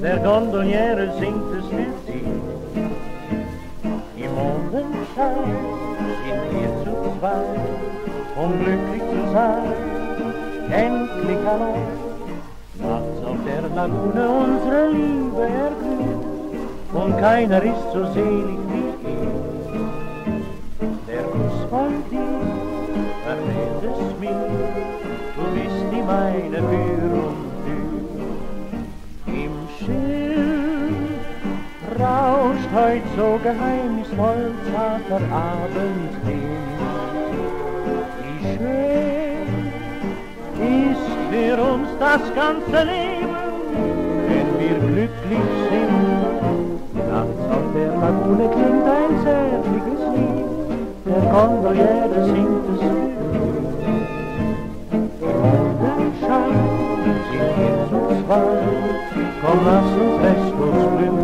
Der Gondoliere singt es für sie. Im Mondenschein sind wir zu zweit, um glücklich zu sein, endlich allein. Nachts auf der Lagune unsere Liebe erglüht, und keiner ist so selig wie ich. Der Kuss von dir verrät es mir, du bist die meine für und für. Im Schild rauscht heut so geheimnisvoll zarter Abendwind. Wie schön ist für uns das ganze Leben, wenn wir glücklich sind. Nachts auf der Lagune klingt ein zärtliches Lied, der Gondoliere singt es für dich. Im Mondenschein sind wir zu zweit, komm lass uns restlos glücklich